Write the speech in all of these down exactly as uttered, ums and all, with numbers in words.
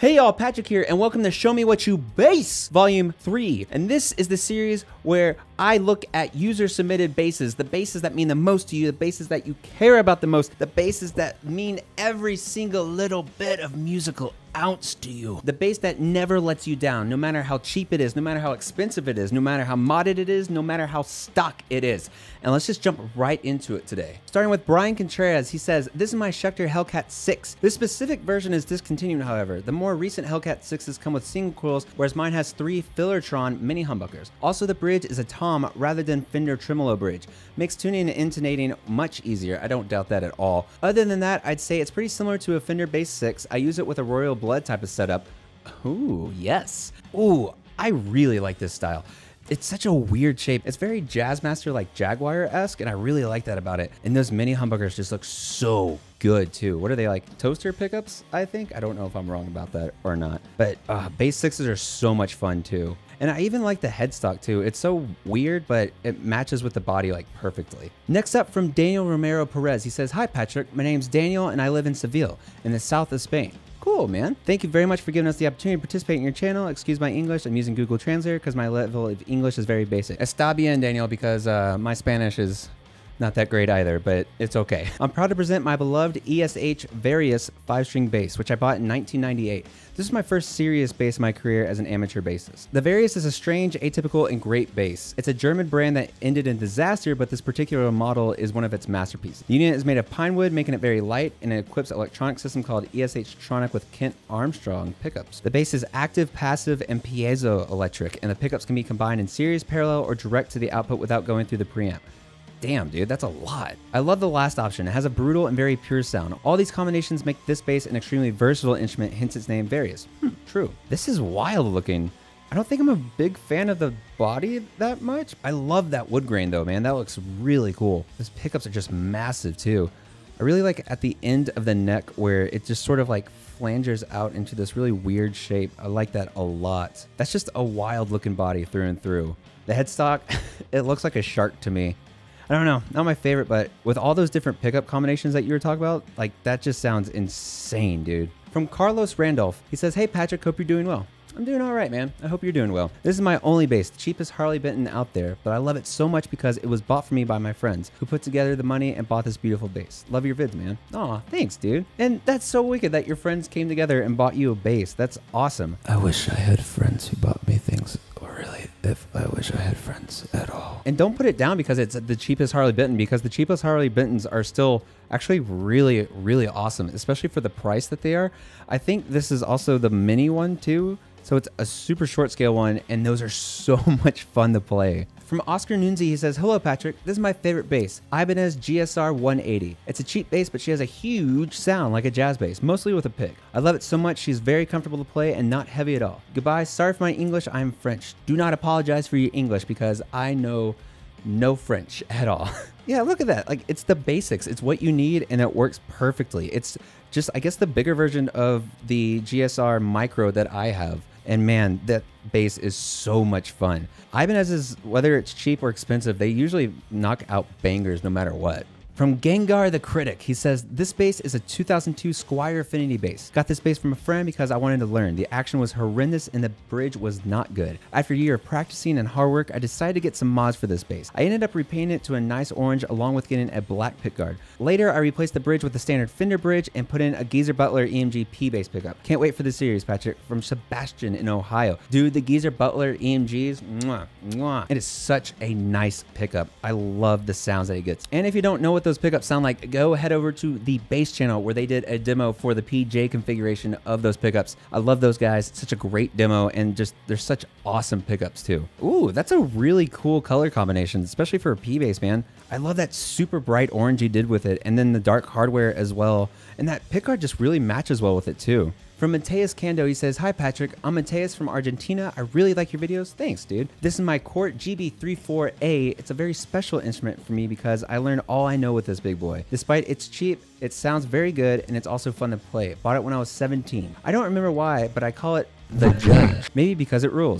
Hey y'all, Patrick here, and welcome to Show Me What You Bass Volume three. And this is the series where I look at user-submitted basses, the basses that mean the most to you, the basses that you care about the most, the basses that mean every single little bit of musical ounce to you. The bass that never lets you down, no matter how cheap it is, no matter how expensive it is, no matter how modded it is, no matter how stock it is. And let's just jump right into it today. Starting with Brian Contreras, he says, this is my Schecter Hellcat six. This specific version is discontinued, however. The more recent Hellcat sixes come with single coils, whereas mine has three Fillertron mini humbuckers. Also, the bridge is a tom rather than Fender tremolo bridge. Makes tuning and intonating much easier. I don't doubt that at all. Other than that, I'd say it's pretty similar to a Fender Bass six. I use it with a Royal Blood type of setup. Ooh, yes. Ooh, I really like this style. It's such a weird shape. It's very Jazzmaster like Jaguar-esque, and I really like that about it. And those mini humbuckers just look so good too. What are they, like toaster pickups, I think? I don't know if I'm wrong about that or not. But uh, bass sixes are so much fun too. And I even like the headstock too. It's so weird, but it matches with the body like perfectly. Next up from Daniel Romero Perez, he says, hi Patrick, my name's Daniel and I live in Seville in the south of Spain. Cool, man. Thank you very much for giving us the opportunity to participate in your channel. Excuse my English. I'm using Google Translator because my level of English is very basic. Está bien, Daniel, because uh, my Spanish is not that great either, but it's okay. I'm proud to present my beloved E S H Various five-string bass, which I bought in nineteen ninety-eight. This is my first serious bass in my career as an amateur bassist. The Various is a strange, atypical, and great bass. It's a German brand that ended in disaster, but this particular model is one of its masterpieces. The unit is made of pine wood, making it very light, and it equips an electronic system called E S H Tronic with Kent Armstrong pickups. The bass is active, passive, and piezo electric, and the pickups can be combined in series, parallel, or direct to the output without going through the preamp. Damn, dude, that's a lot. I love the last option. It has a brutal and very pure sound. All these combinations make this bass an extremely versatile instrument, hence its name Various. Hmm, true. This is wild looking. I don't think I'm a big fan of the body that much. I love that wood grain though, man. That looks really cool. Those pickups are just massive too. I really like at the end of the neck where it just sort of like flanges out into this really weird shape. I like that a lot. That's just a wild looking body through and through. The headstock, it looks like a shark to me. I don't know, not my favorite, but with all those different pickup combinations that you were talking about, like that just sounds insane, dude. From Carlos Randolph, he says, hey Patrick, hope you're doing well. I'm doing all right, man. I hope you're doing well. This is my only bass, the cheapest Harley Benton out there, but I love it so much because it was bought for me by my friends who put together the money and bought this beautiful bass. Love your vids, man. Aw, thanks, dude. And that's so wicked that your friends came together and bought you a bass. That's awesome. I wish I had friends who bought me things, or really, if I wish I had friends at all. And don't put it down because it's the cheapest Harley Benton, because the cheapest Harley Bentons are still actually really, really awesome, especially for the price that they are. I think this is also the mini one too. So it's a super short scale one, and those are so much fun to play. From Oscar Nunzi, he says, hello Patrick, this is my favorite bass, Ibanez G S R one eighty. It's a cheap bass, but she has a huge sound like a jazz bass, mostly with a pick. I love it so much, she's very comfortable to play and not heavy at all. Goodbye, sorry for my English, I'm French. Do not apologize for your English because I know no French at all. Yeah, look at that. Like, it's the basics. It's what you need, and it works perfectly. It's just, I guess, the bigger version of the G S R Micro that I have. And man, that bass is so much fun. Ibanez is, whether it's cheap or expensive, they usually knock out bangers no matter what. From Gengar the Critic, he says, this bass is a two thousand two Squier Affinity bass. Got this bass from a friend because I wanted to learn. The action was horrendous and the bridge was not good. After a year of practicing and hard work, I decided to get some mods for this bass. I ended up repainting it to a nice orange along with getting a black pickguard. Later, I replaced the bridge with the standard Fender bridge and put in a Geezer Butler E M G P bass pickup. Can't wait for the series, Patrick. From Sebastian in Ohio. Dude, the Geezer Butler E M Gs, mwah, mwah. It is such a nice pickup. I love the sounds that it gets. And if you don't know what those pickups sound like, go head over to the bass channel where they did a demo for the P J configuration of those pickups. I love those guys. It's such a great demo, and just they're such awesome pickups too. Ooh, that's a really cool color combination, especially for a P bass, man. I love that super bright orange you did with it, and then the dark hardware as well. And that pickguard just really matches well with it too. From Mateus Cando, he says, hi Patrick, I'm Mateus from Argentina. I really like your videos. Thanks, dude. This is my Cort G B thirty-four A. It's a very special instrument for me because I learned all I know with this big boy. Despite it's cheap, it sounds very good, and it's also fun to play. Bought it when I was seventeen. I don't remember why, but I call it the Judge. Maybe because it rules.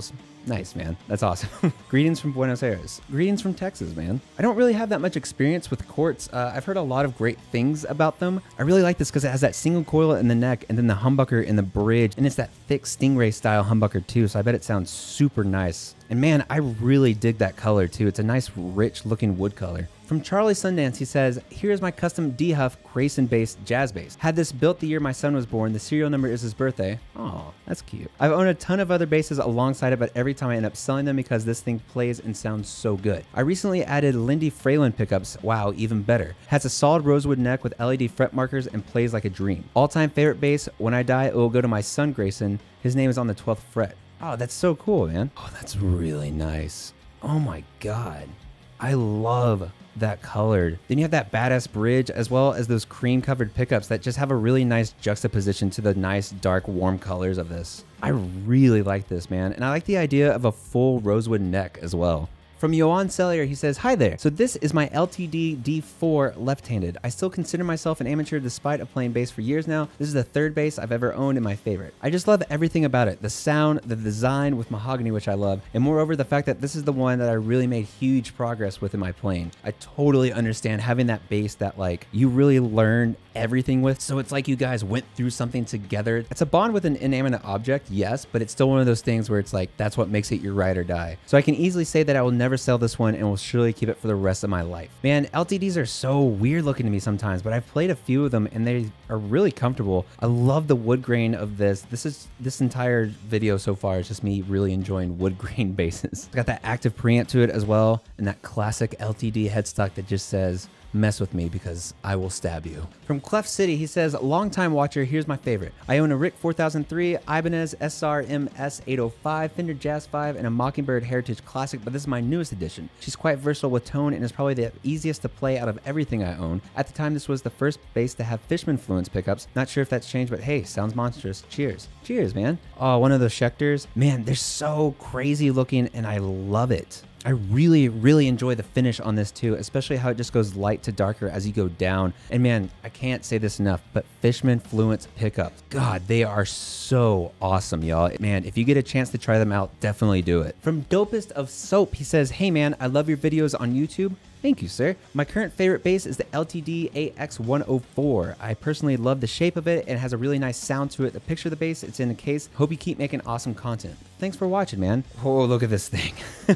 Nice, man. That's awesome. Greetings from Buenos Aires. Greetings from Texas, man. I don't really have that much experience with quartz. Uh, I've heard a lot of great things about them. I really like this because it has that single coil in the neck and then the humbucker in the bridge. And it's that thick Stingray style humbucker too. So I bet it sounds super nice. And man, I really dig that color too. It's a nice, rich looking wood color. From Charlie Sundance, he says, here's my custom D-Huff Grayson bass jazz bass. Had this built the year my son was born. The serial number is his birthday. Oh, that's cute. I've owned a ton of other basses alongside it, but every time I end up selling them because this thing plays and sounds so good. I recently added Lindy Fralin pickups. Wow, even better. Has a solid rosewood neck with L E D fret markers and plays like a dream. All-time favorite bass. When I die, it will go to my son Grayson. His name is on the twelfth fret. Oh, that's so cool, man. Oh, that's really nice. Oh my God. I love that colored. Then you have that badass bridge as well as those cream covered pickups that just have a really nice juxtaposition to the nice dark warm colors of this. I really like this, man. And I like the idea of a full rosewood neck as well. From Johan Sellier, he says, hi there. So this is my L T D D four left-handed. I still consider myself an amateur despite of playing bass for years now. This is the third bass I've ever owned and my favorite. I just love everything about it. The sound, the design with mahogany, which I love, and moreover, the fact that this is the one that I really made huge progress with in my playing. I totally understand having that bass that like you really learn everything with. So it's like you guys went through something together. It's a bond with an inanimate object, yes, but it's still one of those things where it's like, that's what makes it your ride or die. So I can easily say that I will never sell this one and will surely keep it for the rest of my life. Man, L T Ds are so weird looking to me sometimes, but I've played a few of them and they are really comfortable. I love the wood grain of this. This is this entire video so far is just me really enjoying wood grain basses. It's got that active preamp to it as well, and that classic L T D headstock that just says, mess with me because I will stab you. From Clef City, he says, longtime watcher, here's my favorite. I own a Rick four thousand three, Ibanez S R M S eight oh five, Fender Jazz five, and a Mockingbird Heritage Classic, but this is my newest edition. She's quite versatile with tone and is probably the easiest to play out of everything I own. At the time, this was the first bass to have Fishman Fluence pickups. Not sure if that's changed, but hey, sounds monstrous. Cheers. Cheers, man. Oh, one of those Schecters. Man, they're so crazy looking and I love it. I really, really enjoy the finish on this too, especially how it just goes light to darker as you go down. And man, I can't say this enough, but Fishman Fluence pickups, God, they are so awesome, y'all. Man, if you get a chance to try them out, definitely do it. From Dopest of Soap, he says, hey man, I love your videos on YouTube. Thank you, sir. My current favorite bass is the L T D A X one oh four. I personally love the shape of it and it has a really nice sound to it. The picture of the bass, it's in the case. Hope you keep making awesome content. Thanks for watching, man. Oh, look at this thing.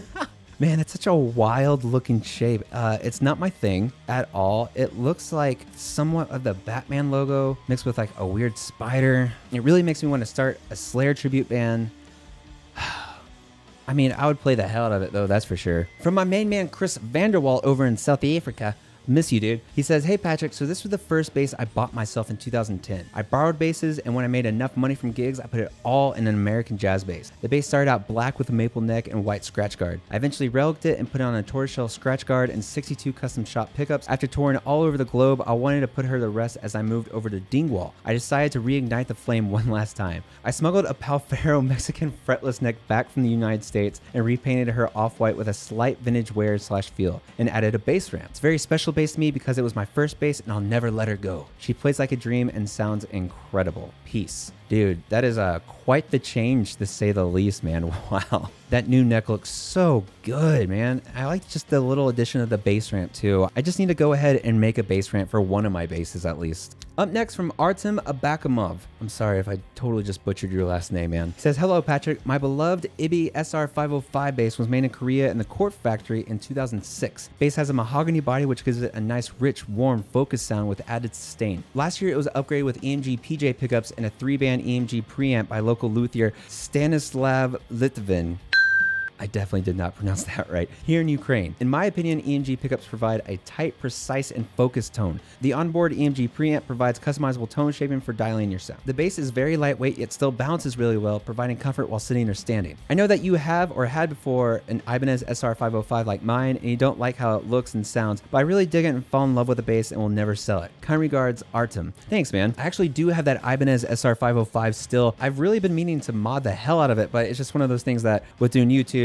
Man, it's such a wild looking shape. Uh, it's not my thing at all. It looks like somewhat of the Batman logo mixed with like a weird spider. It really makes me want to start a Slayer tribute band. I mean, I would play the hell out of it though, that's for sure. From my main man, Chris Vanderwall over in South Africa. Miss you, dude. He says, hey Patrick, so this was the first bass I bought myself in two thousand ten. I borrowed basses, and when I made enough money from gigs, I put it all in an American jazz bass. The bass started out black with a maple neck and white scratch guard. I eventually relicked it and put it on a tortoiseshell scratch guard and sixty-two custom shop pickups. After touring all over the globe, I wanted to put her to rest as I moved over to Dingwall. I decided to reignite the flame one last time. I smuggled a Palfero Mexican fretless neck back from the United States and repainted her off-white with a slight vintage wear slash feel and added a bass ramp. It's a very special bass to me because it was my first bass and I'll never let her go. She plays like a dream and sounds incredible. Peace. Dude, that is uh, quite the change to say the least, man. Wow. That new neck looks so good, man. I like just the little addition of the bass ramp too. I just need to go ahead and make a bass ramp for one of my basses at least. Up next from Artem Abakamov. I'm sorry if I totally just butchered your last name, man. He says, hello, Patrick. My beloved Ibi S R five oh five bass was made in Korea in the Court Factory in two thousand six. Bass has a mahogany body, which gives it a nice, rich, warm, focused sound with added sustain. Last year, it was upgraded with E M G P J pickups and a three-band E M G preamp by local luthier Stanislav Litvin. I definitely did not pronounce that right. Here in Ukraine. In my opinion, E M G pickups provide a tight, precise, and focused tone. The onboard E M G preamp provides customizable tone shaping for dialing your sound. The bass is very lightweight, yet still balances really well, providing comfort while sitting or standing. I know that you have or had before an Ibanez S R five oh five like mine, and you don't like how it looks and sounds, but I really dig it and fall in love with the bass and will never sell it. Kind regards, Artem. Thanks, man. I actually do have that Ibanez S R five oh five still. I've really been meaning to mod the hell out of it, but it's just one of those things that with doing YouTube,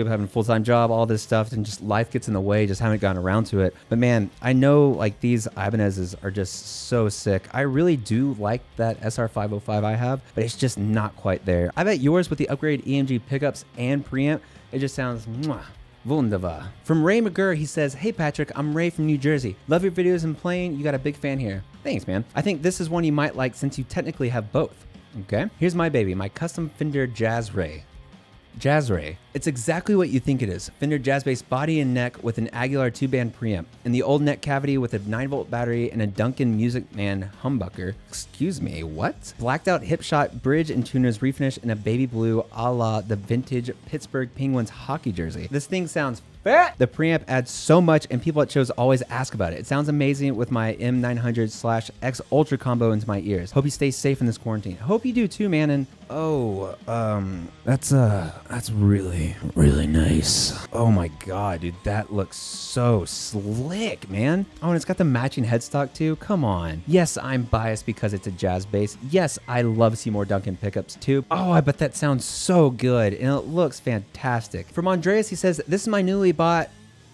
YouTube, having a full-time job, all this stuff, and just life gets in the way, just haven't gotten around to it. But man, I know like these Ibanez's are just so sick. I really do like that S R five oh five I have, but it's just not quite there. I bet yours with the upgraded E M G pickups and preamp, it just sounds mwah. Wunderbar. From Ray McGurr, he says, "Hey Patrick, I'm Ray from New Jersey. Love your videos and playing. You got a big fan here." Thanks, man. I think this is one you might like since you technically have both. Okay, here's my baby, my custom Fender Jazz Ray. Jazz Ray. It's exactly what you think it is. Fender Jazz Bass body and neck with an Aguilar two-band preamp. In the old neck cavity with a nine volt battery and a Duncan Music Man humbucker. Excuse me, what? Blacked out hip shot bridge and tuners refinish in a baby blue a la the vintage Pittsburgh Penguins hockey jersey. This thing sounds fat. The preamp adds so much and people at shows always ask about it. It sounds amazing with my M nine hundred slash X Ultra combo into my ears. Hope you stay safe in this quarantine. Hope you do too, man. And oh, um, that's uh, that's really, really nice. Oh my God, dude, that looks so slick, man. Oh, and it's got the matching headstock too. Come on. Yes, I'm biased because it's a jazz bass. Yes, I love Seymour Duncan pickups too. Oh, I bet that sounds so good and it looks fantastic. From Andreas, he says, "This is my newly bought,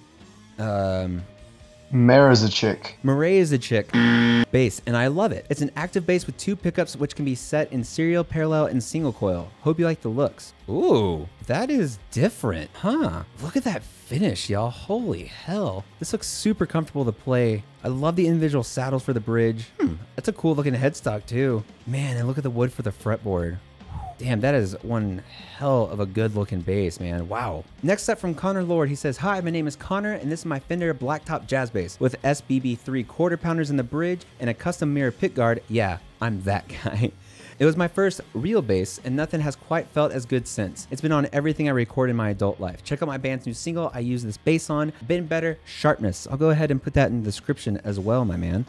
um, Mare is a chick. Murray is a chick bass, and I love it. It's an active bass with two pickups, which can be set in serial, parallel, and single coil. Hope you like the looks." Ooh, that is different, huh? Look at that finish, y'all. Holy hell. This looks super comfortable to play. I love the individual saddles for the bridge. Hmm, that's a cool looking headstock too. Man, and look at the wood for the fretboard. Damn, that is one hell of a good looking bass, man. Wow. Next up from Connor Lord, he says, "Hi, my name is Connor, and this is my Fender Blacktop Jazz Bass with S B B three quarter pounders in the bridge and a custom mirror pickguard." Yeah, I'm that guy. It was my first real bass, and nothing has quite felt as good since. It's been on everything I record in my adult life. Check out my band's new single I use this bass on, Been Better, Sharpness. I'll go ahead and put that in the description as well, my man.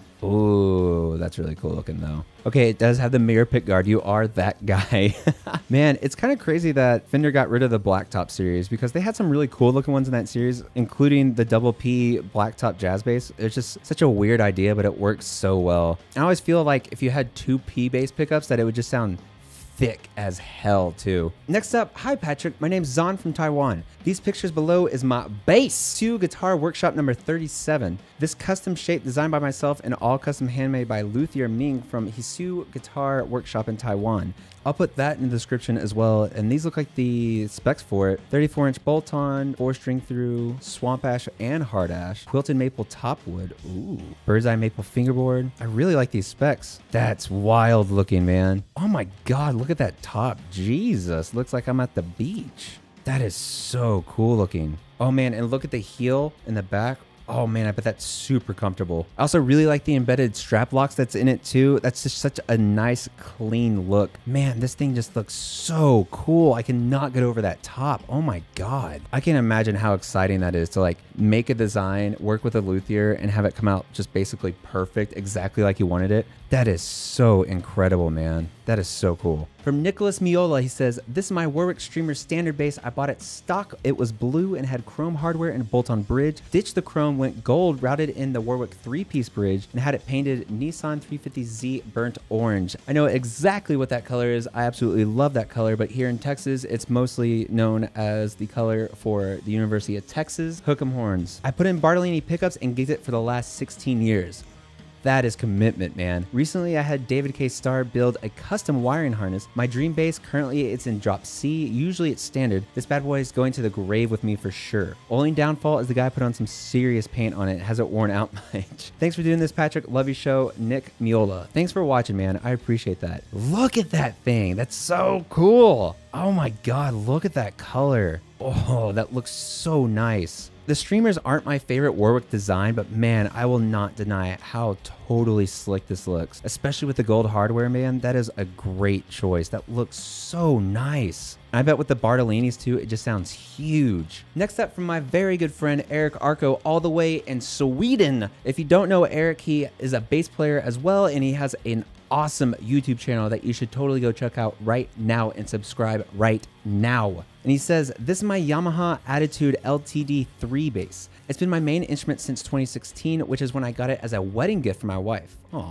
Ooh, that's really cool looking though. Okay, it does have the mirror pickguard. You are that guy. Man, it's kind of crazy that Fender got rid of the Blacktop series because they had some really cool looking ones in that series, including the double P Blacktop Jazz Bass. It's just such a weird idea, but it works so well. I always feel like if you had two P bass pickups that it would just sound thick as hell too. Next up, "Hi Patrick, my name's Zon from Taiwan. These pictures below is my bass two guitar workshop number thirty-seven. This custom shape designed by myself and all custom handmade by Luthier Ming from Hisu Guitar Workshop in Taiwan. I'll put that in the description as well. And these look like the specs for it. thirty-four inch bolt-on, four string through, swamp ash and hard ash, quilted maple top wood. Ooh, bird's eye maple fingerboard. I really like these specs. That's wild looking, man. Oh my God, look at that top. Jesus, looks like I'm at the beach. That is so cool looking. Oh man, and look at the heel in the back. Oh man, I bet that's super comfortable. I also really like the embedded strap locks that's in it too. That's just such a nice, clean look. Man, this thing just looks so cool. I cannot get over that top. Oh my God. I can't imagine how exciting that is to like make a design, work with a luthier, and have it come out just basically perfect, exactly like you wanted it. That is so incredible, man. That is so cool. From Nicholas Miola, he says, "This is my Warwick Streamer standard bass. I bought it stock. It was blue and had chrome hardware and bolt-on bridge. Ditched the chrome, went gold, routed in the Warwick three-piece bridge, and had it painted Nissan three fifty Z burnt orange. I know exactly what that color is. I absolutely love that color, but here in Texas, it's mostly known as the color for the University of Texas Hook'em horns. I put in Bartolini pickups and gigged it for the last sixteen years. That is commitment, man. Recently, I had David K. Starr build a custom wiring harness. My dream bass, currently it's in drop C. Usually it's standard. This bad boy is going to the grave with me for sure. Only downfall is the guy put on some serious paint on it. It hasn't worn out much. Thanks for doing this, Patrick. Love your show, Nick Miola. Thanks for watching, man. I appreciate that. Look at that thing. That's so cool. Oh my God, look at that color. Oh, that looks so nice. The streamers aren't my favorite Warwick design, but man, I will not deny how totally slick this looks. Especially with the gold hardware, man, that is a great choice. That looks so nice. I bet with the Bartolinis too, it just sounds huge. Next up from my very good friend, Eric Arco, all the way in Sweden. If you don't know Eric, he is a bass player as well, and he has an awesome YouTube channel that you should totally go check out right now and subscribe right now. And he says, "This is my Yamaha Attitude L T D three bass. It's been my main instrument since twenty sixteen, which is when I got it as a wedding gift for my wife." Aw.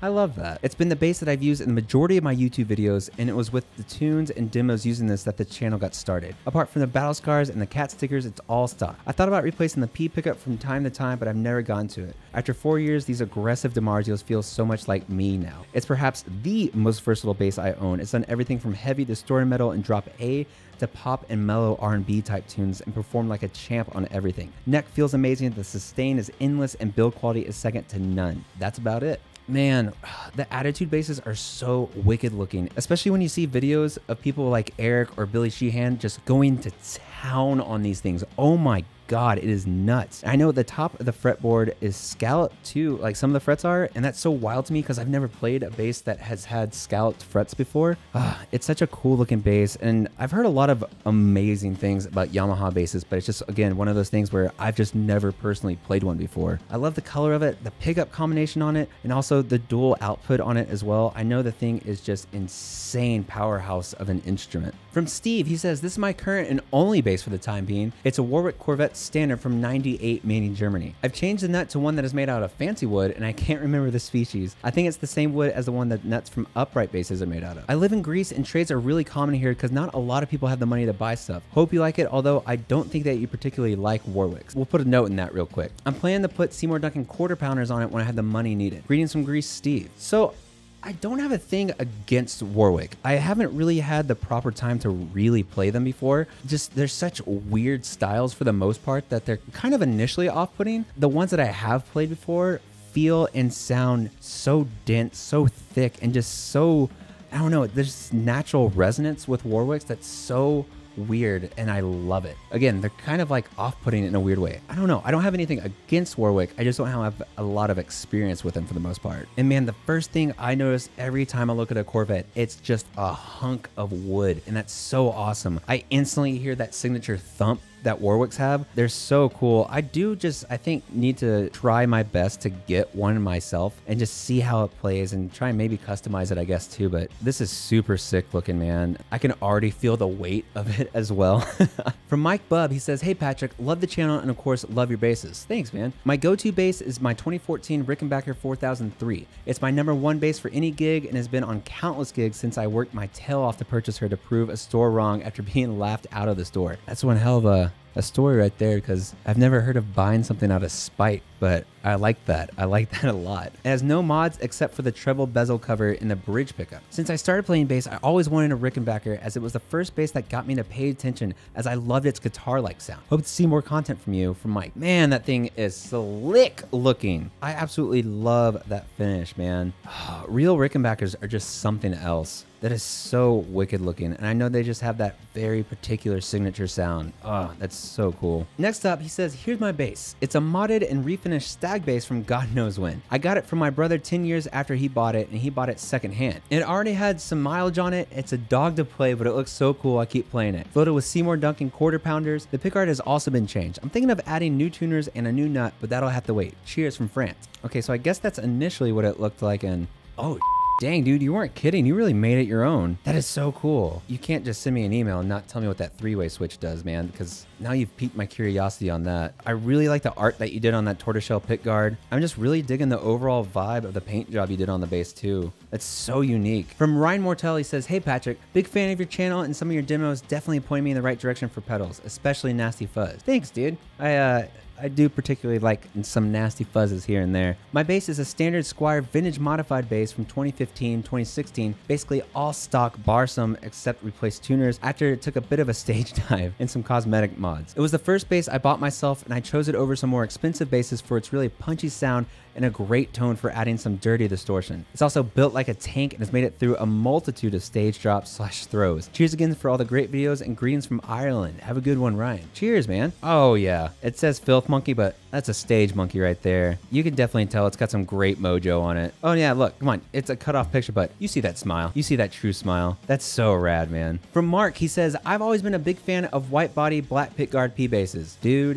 I love that. It's been the bass that I've used in the majority of my YouTube videos, and it was with the tunes and demos using this that the channel got started. Apart from the battle scars and the cat stickers, it's all stock. I thought about replacing the P pickup from time to time, but I've never gotten to it. After four years, these aggressive DiMarzios feel so much like me now. It's perhaps the most versatile bass I own. It's done everything from heavy distorted metal and drop A to pop and mellow R and B type tunes and perform like a champ on everything. Neck feels amazing, the sustain is endless, and build quality is second to none. That's about it. Man, the Attitude basses are so wicked looking, especially when you see videos of people like Eric or Billy Sheehan just going to town on these things. Oh my God, it is nuts. I know the top of the fretboard is scalloped too, like some of the frets are, and that's so wild to me because I've never played a bass that has had scalloped frets before. Uh, it's such a cool looking bass, and I've heard a lot of amazing things about Yamaha basses, but it's just, again, one of those things where I've just never personally played one before. I love the color of it, the pickup combination on it, and also the dual output on it as well. I know the thing is just insane powerhouse of an instrument. From Steve, he says, this is my current and only bass for the time being. It's a Warwick Corvette Standard from ninety-eight made in Germany. I've changed the nut to one that is made out of fancy wood, and I can't remember the species. I think it's the same wood as the one that nuts from upright basses are made out of. I live in Greece, and trades are really common here because not a lot of people have the money to buy stuff. Hope you like it, although I don't think that you particularly like Warwicks. We'll put a note in that real quick. I'm planning to put Seymour Duncan quarter pounders on it when I have the money needed. Greetings from Greece, Steve. So I don't have a thing against Warwick. I haven't really had the proper time to really play them before. Just there's such weird styles for the most part that they're kind of initially off-putting. The ones that I have played before feel and sound so dense, so thick, and just so, I don't know, there's natural resonance with Warwicks that's so weird, and I love it. Again, they're kind of like off-putting in a weird way. I don't know. I don't have anything against Warwick. I just don't have a lot of experience with them for the most part. And man, the first thing I notice every time I look at a Corvette, it's just a hunk of wood, and that's so awesome. I instantly hear that signature thump that Warwicks have. They're so cool. I do just, I think, need to try my best to get one myself and just see how it plays and try and maybe customize it, I guess, too. But this is super sick looking, man. I can already feel the weight of it as well. From Mike Bubb, he says, hey Patrick, love the channel and of course love your basses. Thanks, man. My go-to bass is my twenty fourteen Rickenbacker four thousand three. It's my number one bass for any gig and has been on countless gigs since I worked my tail off to purchase her to prove a store wrong after being laughed out of the store. That's one hell of a a story right there, because I've never heard of buying something out of spite, but I like that. I like that a lot. It has no mods except for the treble bezel cover in the bridge pickup. Since I started playing bass, I always wanted a Rickenbacker, as it was the first bass that got me to pay attention, as I loved its guitar-like sound. Hope to see more content from you. From Mike. Man, that thing is slick looking. I absolutely love that finish, man. Real Rickenbackers are just something else. That is so wicked looking, and I know they just have that very particular signature sound. Oh, that's so cool. Next up, he says, here's my bass. It's a modded and refinished Stag bass from God knows when. I got it from my brother ten years after he bought it, and he bought it secondhand. It already had some mileage on it. It's a dog to play, but it looks so cool, I keep playing it. Loaded with Seymour Duncan quarter pounders. The pickguard has also been changed. I'm thinking of adding new tuners and a new nut, but that'll have to wait. Cheers from France. Okay, so I guess that's initially what it looked like, and oh, dang, dude, you weren't kidding. You really made it your own. That is so cool. You can't just send me an email and not tell me what that three-way switch does, man, because now you've piqued my curiosity on that. I really like the art that you did on that tortoiseshell pickguard. I'm just really digging the overall vibe of the paint job you did on the bass, too. That's so unique. From Ryan Mortel, he says, hey, Patrick, big fan of your channel, and some of your demos definitely point me in the right direction for pedals, especially Nasty Fuzz. Thanks, dude. I, uh... I do particularly like some nasty fuzzes here and there. My bass is a standard Squier vintage modified bass from twenty fifteen, twenty sixteen, basically all stock bar some except replaced tuners after it took a bit of a stage dive and some cosmetic mods. It was the first bass I bought myself, and I chose it over some more expensive basses for its really punchy sound and a great tone for adding some dirty distortion. It's also built like a tank and has made it through a multitude of stage drops slash throws. Cheers again for all the great videos, and greetings from Ireland. Have a good one, Ryan. Cheers, man. Oh yeah, it says Filth Monkey, but that's a stage monkey right there. You can definitely tell it's got some great mojo on it. Oh yeah, look, come on. It's a cut off picture, but you see that smile. You see that true smile. That's so rad, man. From Mark, he says, I've always been a big fan of white body black pickguard P basses. Dude,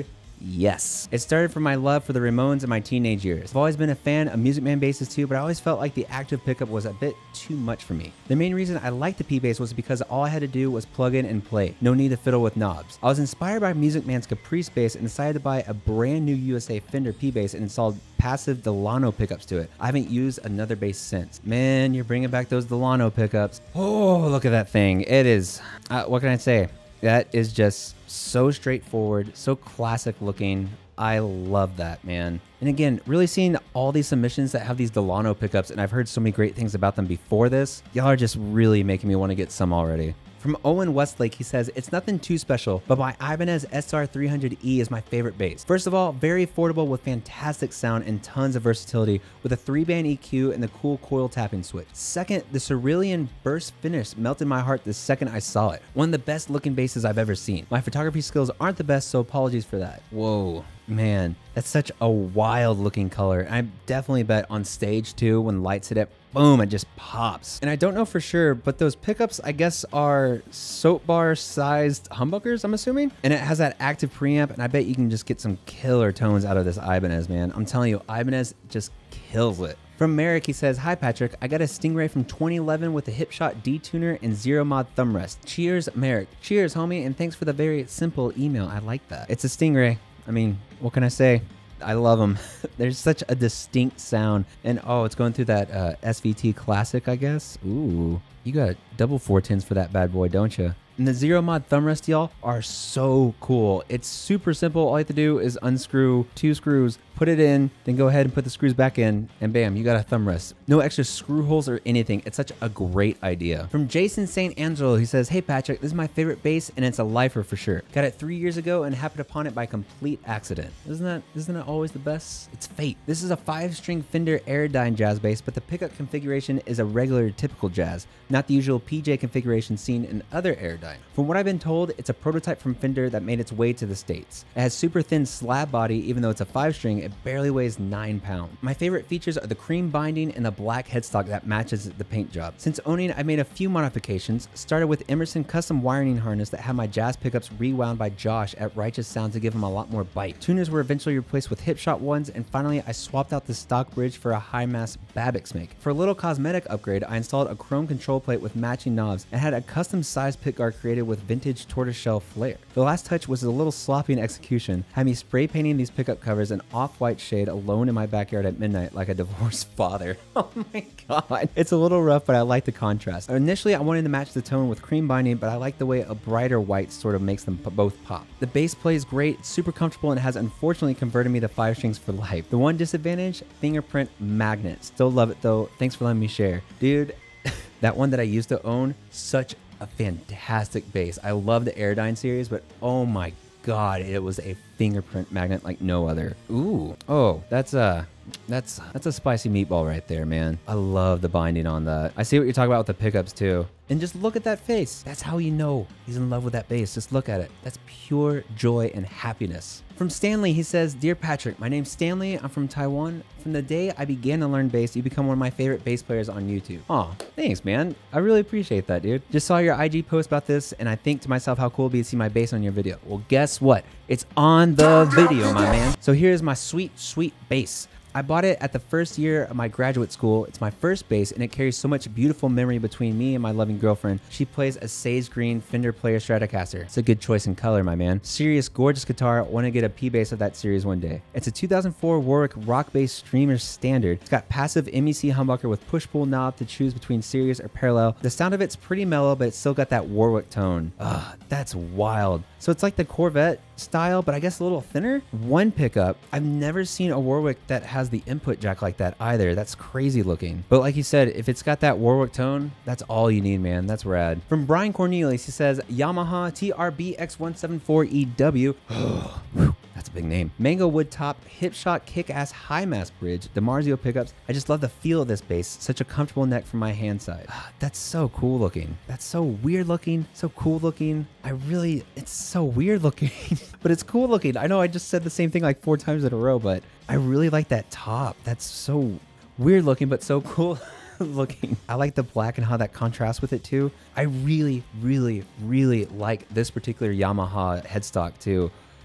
Yes. It started from my love for the Ramones in my teenage years. I've always been a fan of Music Man basses too, but I always felt like the active pickup was a bit too much for me. The main reason I liked the P-Bass was because all I had to do was plug in and play. No need to fiddle with knobs. I was inspired by Music Man's Caprice bass and decided to buy a brand new U S A Fender P-Bass and installed passive Delano pickups to it. I haven't used another bass since. Man, you're bringing back those Delano pickups. Oh, look at that thing. It is, uh, what can I say? That is just so straightforward, so classic looking. I love that, man. And again, really seeing all these submissions that have these Delano pickups, and I've heard so many great things about them before this, y'all are just really making me want to get some already. From Owen Westlake, he says, it's nothing too special, but my Ibanez S R three hundred E is my favorite bass. First of all, very affordable with fantastic sound and tons of versatility with a three band E Q and the cool coil tapping switch. Second, the Cerulean burst finish melted my heart the second I saw it. One of the best looking basses I've ever seen. My photography skills aren't the best, so apologies for that. Whoa. Man, that's such a wild looking color. I definitely bet on stage too, when lights hit it, boom, it just pops. And I don't know for sure, but those pickups, I guess, are soap bar sized humbuckers, I'm assuming. And it has that active preamp, and I bet you can just get some killer tones out of this Ibanez, man. I'm telling you, Ibanez just kills it. From Merrick, he says, hi Patrick, I got a Stingray from twenty eleven with a Hipshot D-tuner and zero mod thumb rest. Cheers, Merrick. Cheers, homie, and thanks for the very simple email. I like that. It's a Stingray. I mean, what can I say? I love them. There's such a distinct sound. And oh, it's going through that uh, S V T Classic, I guess. Ooh, you got double four tens for that bad boy, don't you? And the zero mod thumb rest, y'all, are so cool. It's super simple. All you have to do is unscrew two screws, put it in, then go ahead and put the screws back in, and bam, you got a thumb rest. No extra screw holes or anything. It's such a great idea. From Jason Saint Angelo, he says, hey Patrick, this is my favorite bass, and it's a lifer for sure. Got it three years ago and happened upon it by complete accident. Isn't that, isn't that always the best? It's fate. This is a five string Fender Aerodyne jazz bass, but the pickup configuration is a regular typical jazz, not the usual P J configuration seen in other Aerodyne. From what I've been told, it's a prototype from Fender that made its way to the States. It has super thin slab body, even though it's a five string, it barely weighs nine pounds. My favorite features are the cream binding and the black headstock that matches the paint job. Since owning, I made a few modifications. Started with Emerson custom wiring harness that had my jazz pickups rewound by Josh at Righteous Sound to give them a lot more bite. Tuners were eventually replaced with Hipshot ones, and finally I swapped out the stock bridge for a high mass Babbitt make. For a little cosmetic upgrade, I installed a chrome control plate with matching knobs and had a custom sized pickguard created with vintage tortoiseshell flare. The last touch was a little sloppy in execution, had me spray painting these pickup covers an off-white shade alone in my backyard at midnight like a divorced father. Oh my god. It's a little rough, but I like the contrast. Initially, I wanted to match the tone with cream binding, but I like the way a brighter white sort of makes them both pop. The bass plays great, it's super comfortable, and has unfortunately converted me to five strings for life. The one disadvantage, fingerprint magnet. Still love it though. Thanks for letting me share. Dude, that one that I used to own, such a fantastic bass. I love the Aerodyne series, but oh my god, it was a fingerprint magnet like no other. Ooh, oh, that's a that's that's a spicy meatball right there, man. I love the binding on that. I see what you're talking about with the pickups too. And just look at that face. That's how you know he's in love with that bass. Just look at it. That's pure joy and happiness. From Stanley, he says, Dear Patrick, my name's Stanley. I'm from Taiwan. From the day I began to learn bass, you become one of my favorite bass players on YouTube. Aw, thanks, man. I really appreciate that, dude. Just saw your I G post about this, and I think to myself how cool it'd be to see my bass on your video. Well, guess what? It's on the video, my man. So here's my sweet, sweet bass. I bought it at the first year of my graduate school. It's my first bass, and it carries so much beautiful memory between me and my loving girlfriend. She plays a sage green Fender Player Stratocaster. It's a good choice in color, my man. Serious, gorgeous guitar. Want to get a P-Bass of that series one day. It's a two thousand four Warwick Rock Bass Streamer Standard. It's got passive M E C humbucker with push-pull knob to choose between series or parallel. The sound of it's pretty mellow, but it's still got that Warwick tone. Ugh, that's wild. So it's like the Corvette style, but I guess a little thinner. One pickup. I've never seen a Warwick that has the input jack like that either. That's crazy looking. But like you said, if it's got that Warwick tone, that's all you need, man. That's rad. From Brian Cornelius, he says, Yamaha T R B X one seventy-four E W. That's a big name. Mango wood top, Hipshot kick-ass high mass bridge, DiMarzio pickups. I just love the feel of this bass. Such a comfortable neck from my hand side. That's so cool looking. That's so weird looking, so cool looking. I really, it's so weird looking, but it's cool looking. I know I just said the same thing like four times in a row, but I really like that top. That's so weird looking, but so cool looking. I like the black and how that contrasts with it too. I really, really, really like this particular Yamaha headstock too.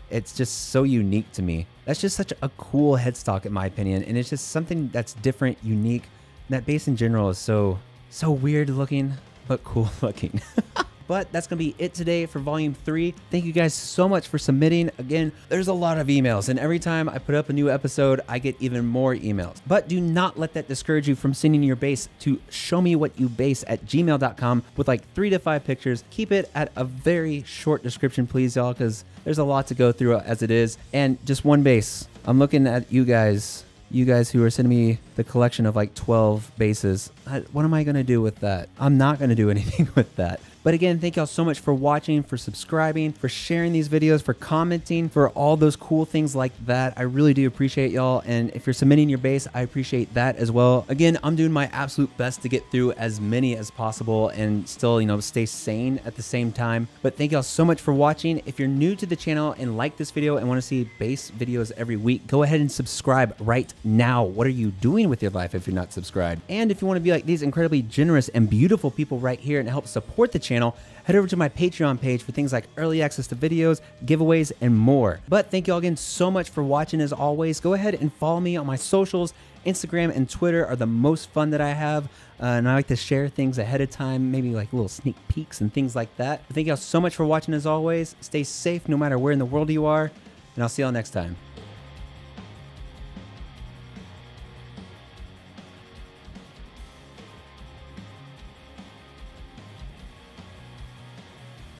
It's just so unique to me. That's just such a cool headstock in my opinion. And it's just something that's different, unique. And that bass in general is so, so weird looking, but cool looking. But that's going to be it today for volume three. Thank you guys so much for submitting. Again, there's a lot of emails, and every time I put up a new episode, I get even more emails. But do not let that discourage you from sending your bass to showmewhatyoubase at gmail dot com with like three to five pictures. Keep it at a very short description, please, y'all, because there's a lot to go through as it is. And just one bass. I'm looking at you guys. You guys who are sending me the collection of like twelve basses. I, what am I going to do with that? I'm not going to do anything with that. But again, thank y'all so much for watching, for subscribing, for sharing these videos, for commenting, for all those cool things like that. I really do appreciate y'all. And if you're submitting your bass, I appreciate that as well. Again, I'm doing my absolute best to get through as many as possible and still, you know, stay sane at the same time. But thank y'all so much for watching. If you're new to the channel and like this video and want to see bass videos every week, go ahead and subscribe right now. What are you doing with your life if you're not subscribed? And if you want to be like these incredibly generous and beautiful people right here and help support the channel, channel, head over to my Patreon page for things like early access to videos, giveaways, and more. But thank you all again so much for watching as always. Go ahead and follow me on my socials. Instagram and Twitter are the most fun that I have. Uh, and I like to share things ahead of time, maybe like little sneak peeks and things like that. But thank you all so much for watching as always. Stay safe no matter where in the world you are, and I'll see y'all next time.